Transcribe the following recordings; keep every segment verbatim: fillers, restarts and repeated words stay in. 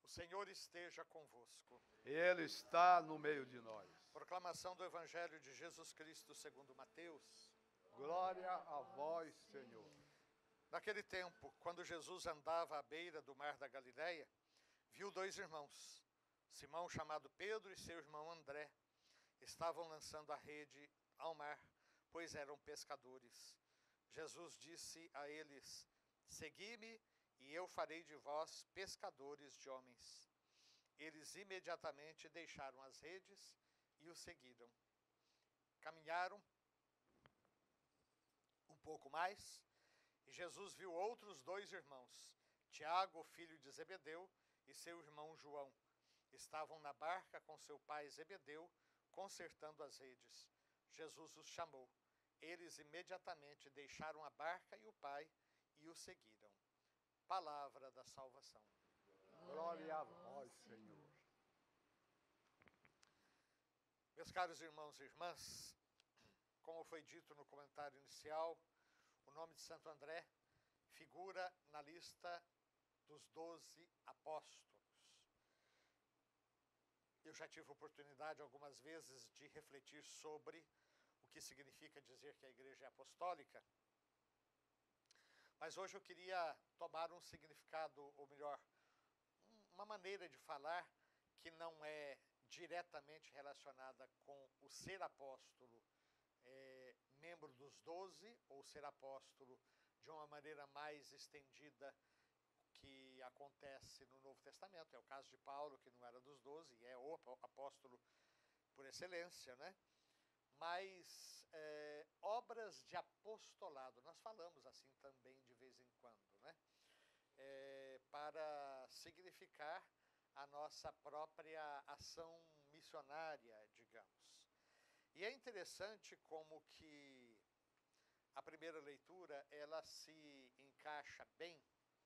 Senhor esteja convosco. Ele está no meio de nós. Proclamação do Evangelho de Jesus Cristo segundo Mateus. Glória a vós, Senhor. Naquele tempo, quando Jesus andava à beira do mar da Galileia, viu dois irmãos, Simão chamado Pedro e seu irmão André. Estavam lançando a rede ao mar, pois eram pescadores. Jesus disse a eles: segui-me e eu farei de vós pescadores de homens. Eles imediatamente deixaram as redes e o seguiram. Caminharam um pouco mais e Jesus viu outros dois irmãos, Tiago, filho de Zebedeu, e seu irmão João. Estavam na barca com seu pai Zebedeu, consertando as redes. Jesus os chamou. Eles imediatamente deixaram a barca e o pai e o seguiram. Palavra da salvação. Glória a vós, Senhor. Meus caros irmãos e irmãs, como foi dito no comentário inicial, o nome de Santo André figura na lista dos doze apóstolos. Eu já tive oportunidade algumas vezes de refletir sobre o que significa dizer que a igreja é apostólica, mas hoje eu queria tomar um significado, ou melhor, uma maneira de falar que não é diretamente relacionada com o ser apóstolo, é, membro dos doze, ou ser apóstolo de uma maneira mais estendida que acontece no Novo Testamento. É o caso de Paulo, que não era dos doze, e é o apóstolo por excelência, né? Mas é, obras de apostolado, nós falamos assim também de vez em quando, né? É, para significar a nossa própria ação missionária, digamos. E é interessante como que a primeira leitura, ela se encaixa bem,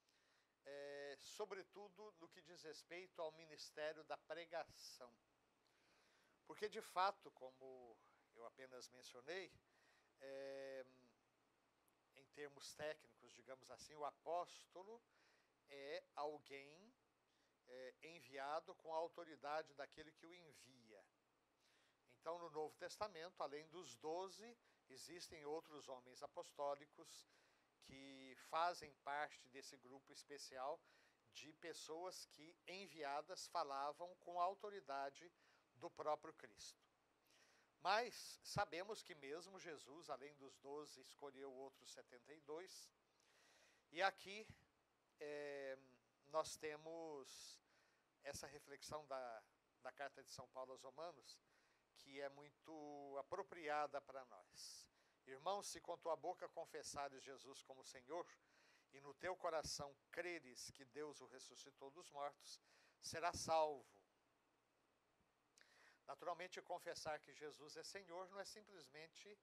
é, sobretudo no que diz respeito ao ministério da pregação. Porque, de fato, como eu apenas mencionei, é, em termos técnicos, digamos assim, o apóstolo é alguém é, enviado com a autoridade daquele que o envia. Então, no Novo Testamento, além dos doze, existem outros homens apostólicos que fazem parte desse grupo especial de pessoas que, enviadas, falavam com a autoridade do próprio Cristo. Mas sabemos que mesmo Jesus, além dos doze, escolheu outros setenta e dois. E aqui é, nós temos essa reflexão da, da carta de São Paulo aos Romanos, que é muito apropriada para nós. Irmãos, se com tua boca confessares Jesus como Senhor, e no teu coração creres que Deus o ressuscitou dos mortos, serás salvo. Naturalmente, confessar que Jesus é Senhor não é simplesmente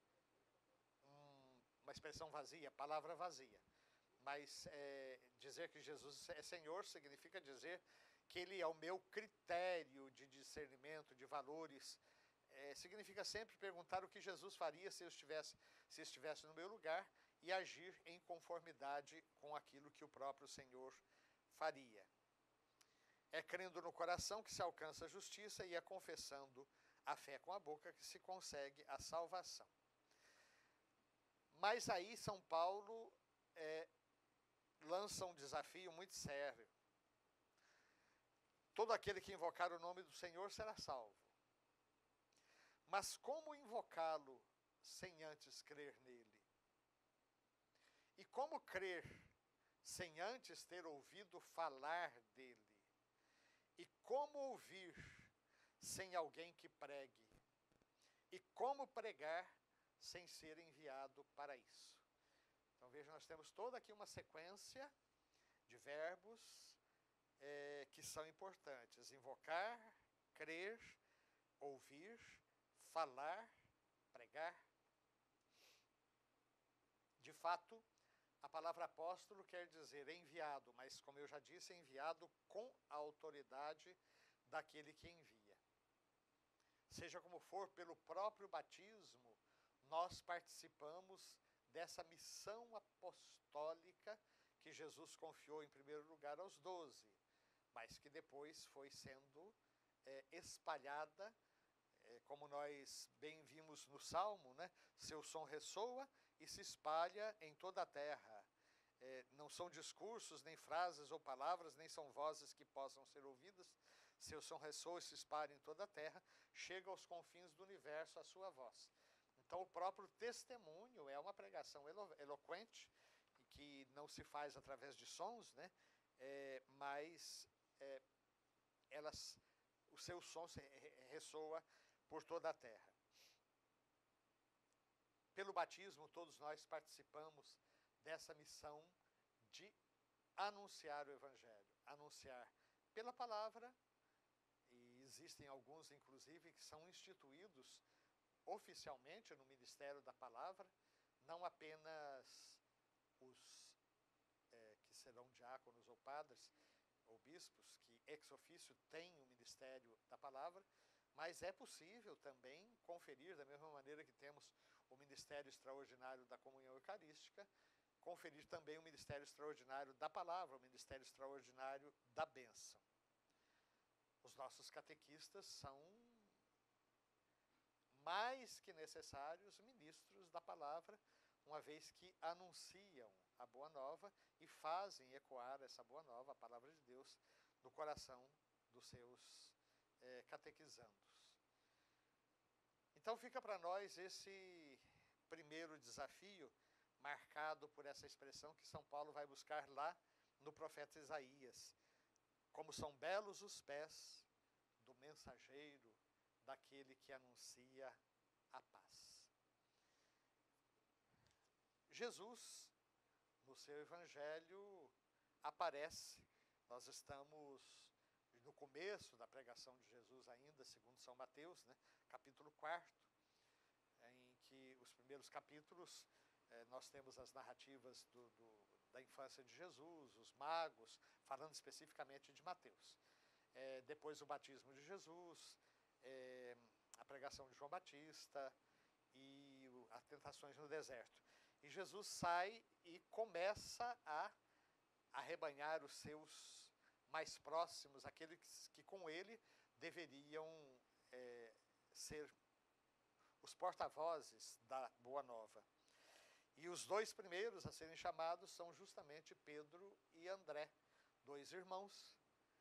um, uma expressão vazia, palavra vazia. Mas é, dizer que Jesus é Senhor significa dizer que Ele é o meu critério de discernimento, de valores. É, significa sempre perguntar o que Jesus faria se eu estivesse, se estivesse no meu lugar e agir em conformidade com aquilo que o próprio Senhor faria. É crendo no coração que se alcança a justiça e é confessando a fé com a boca que se consegue a salvação. Mas aí São Paulo é, lança um desafio muito sério. Todo aquele que invocar o nome do Senhor será salvo. Mas como invocá-lo sem antes crer nele? E como crer sem antes ter ouvido falar dele? E como ouvir sem alguém que pregue? E como pregar sem ser enviado para isso? Então veja, nós temos toda aqui uma sequência de verbos é, que são importantes. Invocar, crer, ouvir, falar, pregar. De fato, a palavra apóstolo quer dizer enviado, mas como eu já disse, enviado com a autoridade daquele que envia. Seja como for, pelo próprio batismo, nós participamos dessa missão apostólica que Jesus confiou em primeiro lugar aos doze. mas que depois foi sendo é, espalhada, é, como nós bem vimos no Salmo, né? Seu som ressoa e se espalha em toda a terra. É, não são discursos, nem frases ou palavras, nem são vozes que possam ser ouvidas. Seu som ressoa e se espalha em toda a terra, chega aos confins do universo a sua voz. Então, o próprio testemunho é uma pregação elo eloquente, que não se faz através de sons, né? É, mas é, elas, o seu som se ressoa por toda a terra. Pelo batismo, todos nós participamos dessa missão de anunciar o Evangelho, anunciar pela palavra, e existem alguns, inclusive, que são instituídos oficialmente no Ministério da Palavra, não apenas os é, que serão diáconos ou padres ou bispos, que ex officio têm o Ministério da Palavra, mas é possível também conferir, da mesma maneira que temos o Ministério Extraordinário da Comunhão Eucarística, conferir também o Ministério Extraordinário da Palavra, o Ministério Extraordinário da Bênção. Os nossos catequistas são mais que necessários ministros da Palavra, uma vez que anunciam a Boa Nova e fazem ecoar essa Boa Nova, a Palavra de Deus, no coração dos seus é, catequizandos. Então fica para nós esse primeiro desafio, marcado por essa expressão que São Paulo vai buscar lá no profeta Isaías. Como são belos os pés do mensageiro, daquele que anuncia a paz. Jesus, no seu Evangelho, aparece. Nós estamos no começo da pregação de Jesus ainda, segundo São Mateus, né, capítulo quarto, em que os primeiros capítulos eh, nós temos as narrativas do, do, da infância de Jesus, os magos, falando especificamente de Mateus. Eh, depois o batismo de Jesus, eh, a pregação de João Batista e o, as tentações no deserto. E Jesus sai e começa a arrebanhar os seus mais próximos, aqueles que, que com ele deveriam é, ser os porta-vozes da Boa Nova. E os dois primeiros a serem chamados são justamente Pedro e André, dois irmãos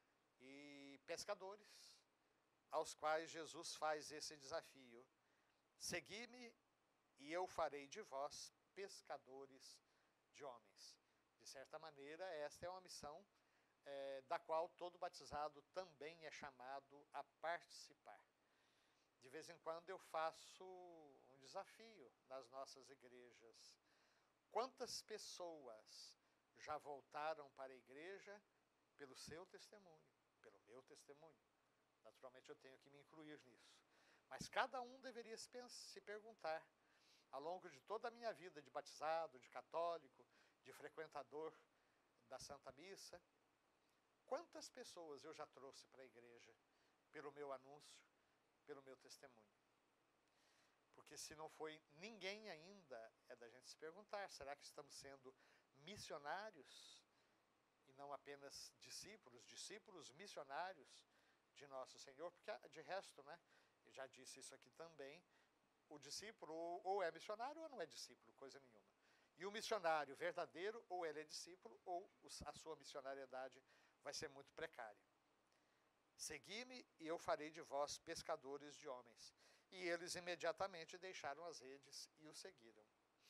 e pescadores, aos quais Jesus faz esse desafio: segui-me e eu farei de vós pescadores de homens. De certa maneira, esta é uma missão é, da qual todo batizado também é chamado a participar. De vez em quando eu faço um desafio nas nossas igrejas. Quantas pessoas já voltaram para a igreja pelo seu testemunho, pelo meu testemunho? Naturalmente eu tenho que me incluir nisso. Mas cada um deveria se perguntar, ao longo de toda a minha vida de batizado, de católico, de frequentador da Santa Missa, quantas pessoas eu já trouxe para a igreja pelo meu anúncio, pelo meu testemunho? Porque se não foi ninguém ainda, é da gente se perguntar, será que estamos sendo missionários e não apenas discípulos, discípulos missionários de Nosso Senhor? Porque de resto, né, eu já disse isso aqui também, o discípulo ou é missionário ou não é discípulo, coisa nenhuma. E o missionário verdadeiro, ou ele é discípulo, ou a sua missionariedade vai ser muito precária. Segui-me e eu farei de vós pescadores de homens. E eles imediatamente deixaram as redes e o seguiram.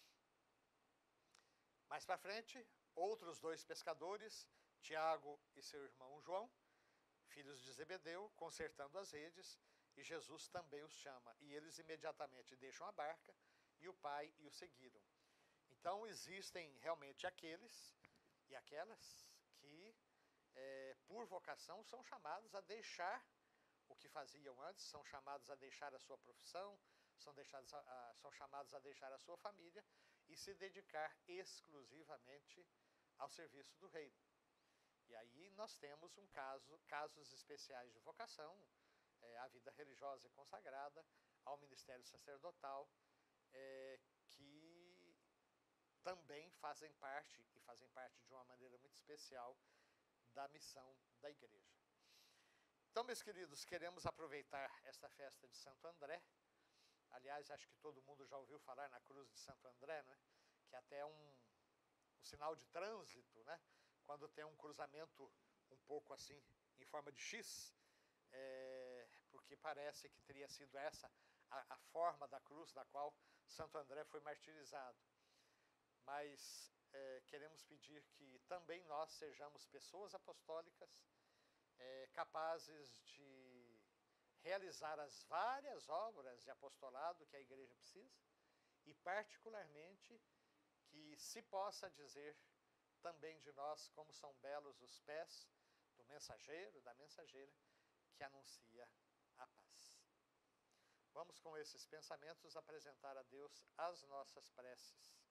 Mais para frente, outros dois pescadores, Tiago e seu irmão João, filhos de Zebedeu, consertando as redes, e Jesus também os chama. E eles imediatamente deixam a barca, e o pai e o seguiram. Então existem realmente aqueles e aquelas que, é, por vocação, são chamados a deixar o que faziam antes, são chamados a deixar a sua profissão, são, deixados a, a, são chamados a deixar a sua família e se dedicar exclusivamente ao serviço do reino. E aí nós temos um caso, casos especiais de vocação, é, à vida religiosa e consagrada, ao ministério sacerdotal, é, que também fazem parte, e fazem parte de uma maneira muito especial, da missão da igreja. Então, meus queridos, queremos aproveitar esta festa de Santo André. Aliás, acho que todo mundo já ouviu falar na cruz de Santo André, né? Que até é um, um sinal de trânsito, né? Quando tem um cruzamento um pouco assim, em forma de X, é, porque parece que teria sido essa a, a forma da cruz da qual Santo André foi martirizado. Mas é, queremos pedir que também nós sejamos pessoas apostólicas, é, capazes de realizar as várias obras de apostolado que a igreja precisa, e particularmente que se possa dizer também de nós como são belos os pés do mensageiro, da mensageira, que anuncia a paz. Vamos com esses pensamentos apresentar a Deus as nossas preces.